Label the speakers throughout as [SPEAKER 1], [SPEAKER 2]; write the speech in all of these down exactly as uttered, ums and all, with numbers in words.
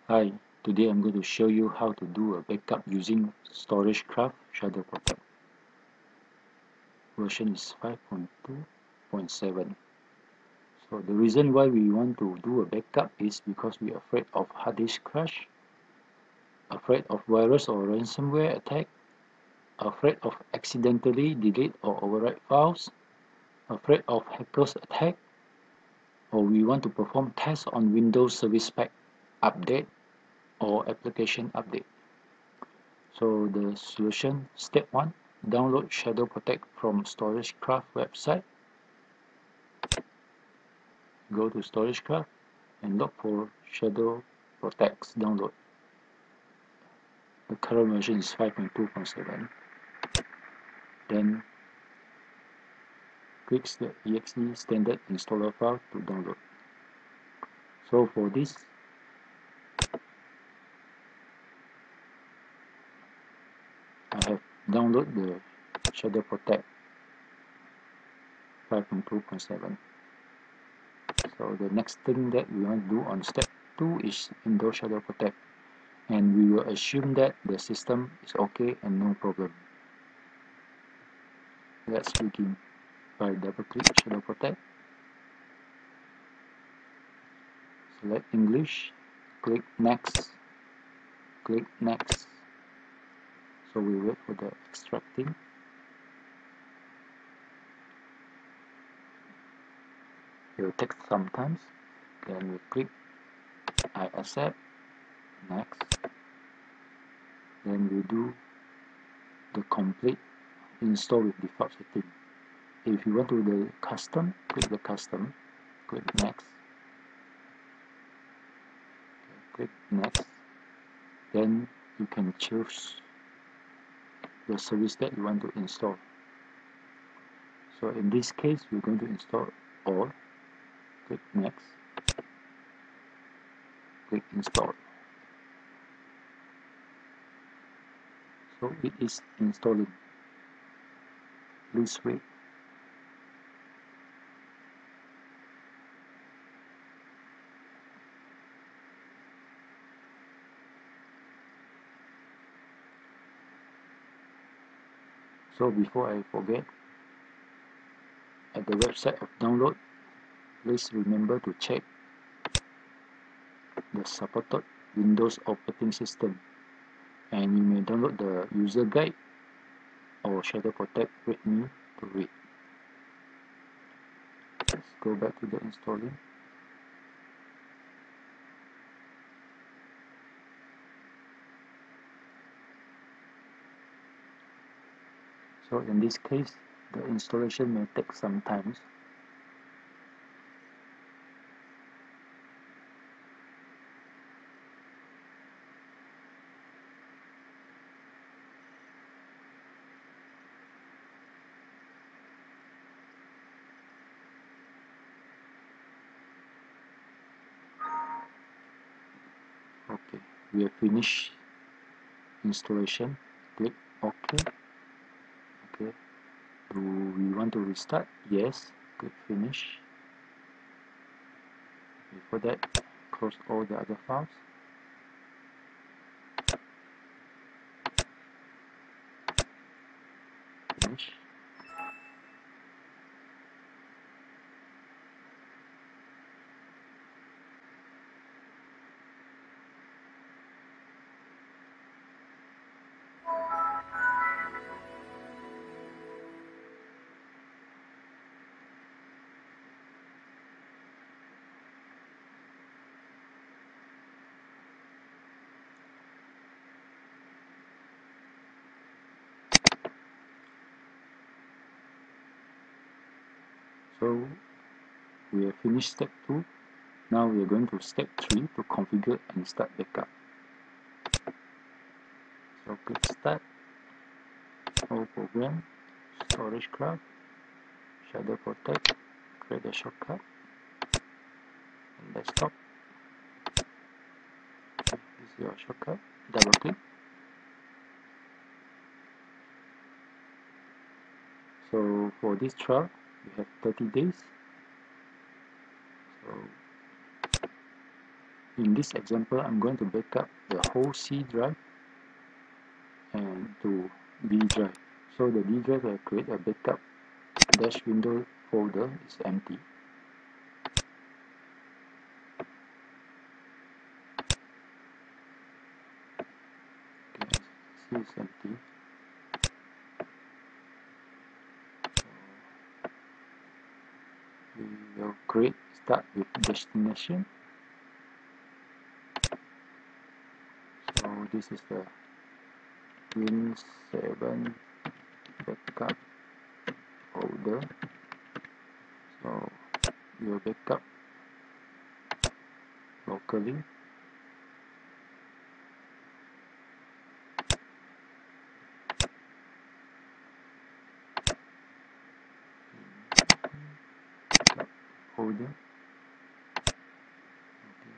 [SPEAKER 1] Hi, today I'm going to show you how to do a backup using StorageCraft Shadow Protect. Version is five point two point seven. So the reason why we want to do a backup is because we are afraid of hard disk crash, afraid of virus or ransomware attack, afraid of accidentally delete or overwrite files, afraid of hackers attack, or we want to perform tests on Windows Service Pack update or application update. So the solution, step one, download Shadow Protect from StorageCraft website. Go to StorageCraft and look for Shadow Protect's download. The current version is five point two point seven. Then click the E X E standard installer file to download. So for this, I have downloaded the Shadow Protect five point two point seven. So the next thing that we want to do on step two is install Shadow Protect, and we will assume that the system is okay and no problem. Let's begin by double click Shadow Protect, select English, click next, click next. So we wait for the extracting. It will take some time. Then we click I accept, next. Then we do the complete install with default setting. If you want to do the custom, click the custom, click next, click next. Then you can choose the service that you want to install. So in this case, we're going to install all. Click next, click install. So it is installing. Please wait. So before I forget, at the website of download, please remember to check the supported Windows operating system, and you may download the user guide or Shadow Protect with me to read. Let's go back to the installing. So in this case, the installation may take some time. Okay, we have finished installation. Click OK. Okay. Do we want to restart? Yes. Click finish. Before that, close all the other files. Finish. So we have finished step two. Now we are going to step three to configure and start backup. So click start, all program, StorageCraft, Shadow Protect, create a shortcut, and desktop. This is your shortcut, double click. So for this trial, we have thirty days. So in this example, I'm going to backup the whole C drive and to B drive. So the B drive I create a backup dash window folder is empty. Okay, as you can see it's empty. So we will create start with destination. So this is the Win seven backup folder. So we will backup locally. Backup folder. Okay.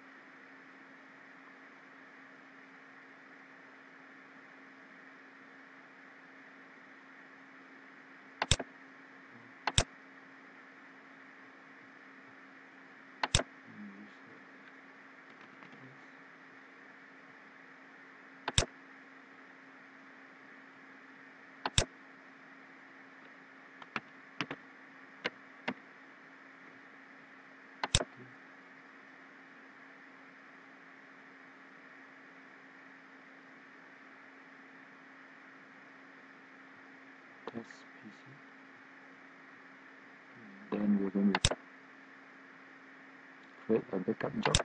[SPEAKER 1] Test P C. Then we're going to create a backup job.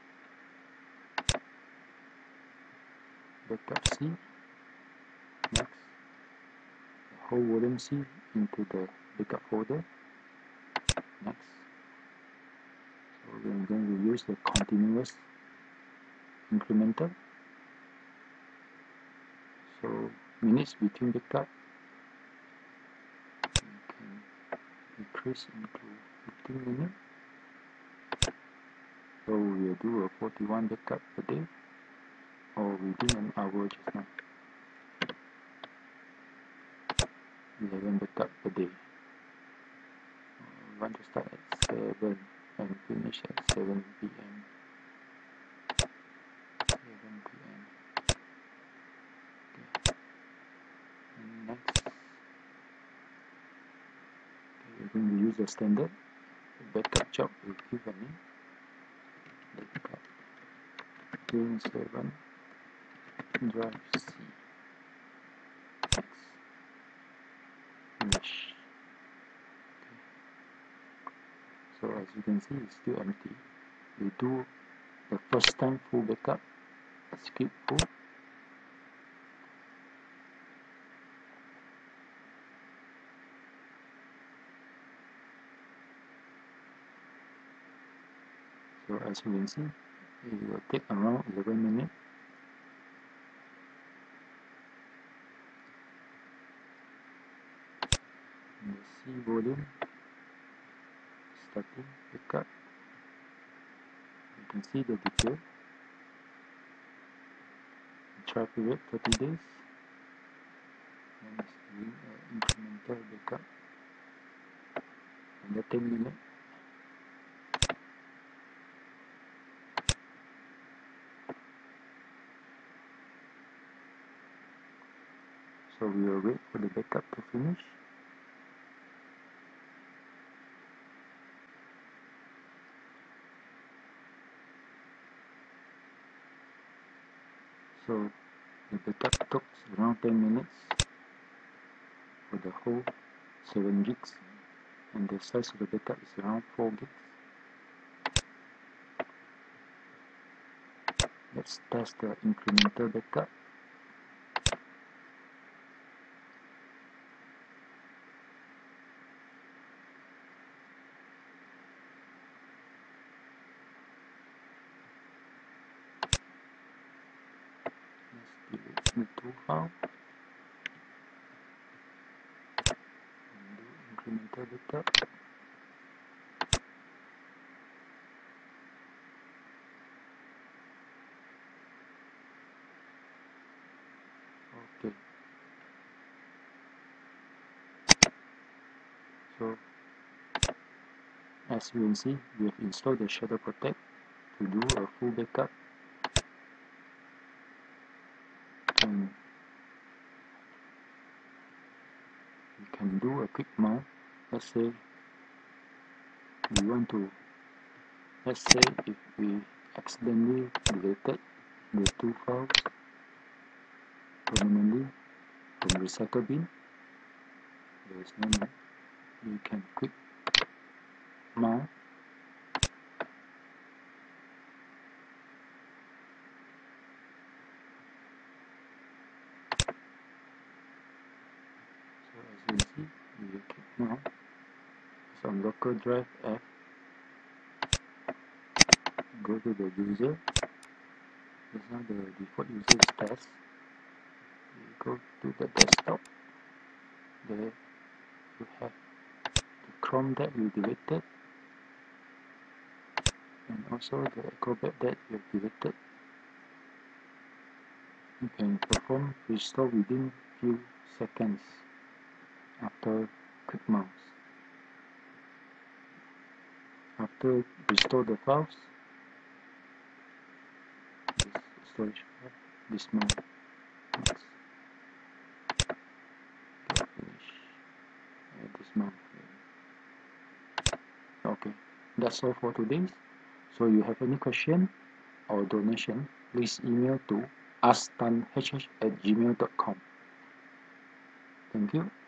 [SPEAKER 1] Backup C. Next, the whole volume C into the backup folder. Next, so we're going to use the continuous incremental. So minutes between backup we can decrease into fifteen minutes. So we'll do a forty-one backup per day or within an hour just now. eleven backup per day. We want to start at seven and finish at seven P M seven P M Okay. And next, okay, we're going to use the standard backup job. We'll give a name. Backup Win seven drive C. Next, finish. Okay. So as you can see, it's still empty. We do the first time full backup, skip full. So as you can see, it will take around eleven minutes. The C volume starting backup. You can see the detail. Trial period thirty days. And it's doing an incremental backup under ten minutes. So we will wait for the backup to finish. So the backup took around ten minutes for the whole seven gigs, and the size of the backup is around four gigs. Let's test the incremental backup. Let's delete the two file and do incremental backup. Okay. So as you can see, we have installed the Shadow Protect to do a full backup, and you can do a quick mount. Let's say we want to, let's say if we accidentally deleted the two files permanently from recycle bin, there is no need. You can quick mount. So as you can see, we quick mount. It's on local drive F. Go to the user. This now the default user is test. You go to the desktop. There you have the Chrome that you deleted, and also the Acrobat that you have deleted. You can perform restore within few seconds after quick mouse. After restore the files, this storage file, this mount, next, finish, and this mount. Okay, that's all for today. So you have any question or donation, please email to ask tan h h at gmail dot com. Thank you.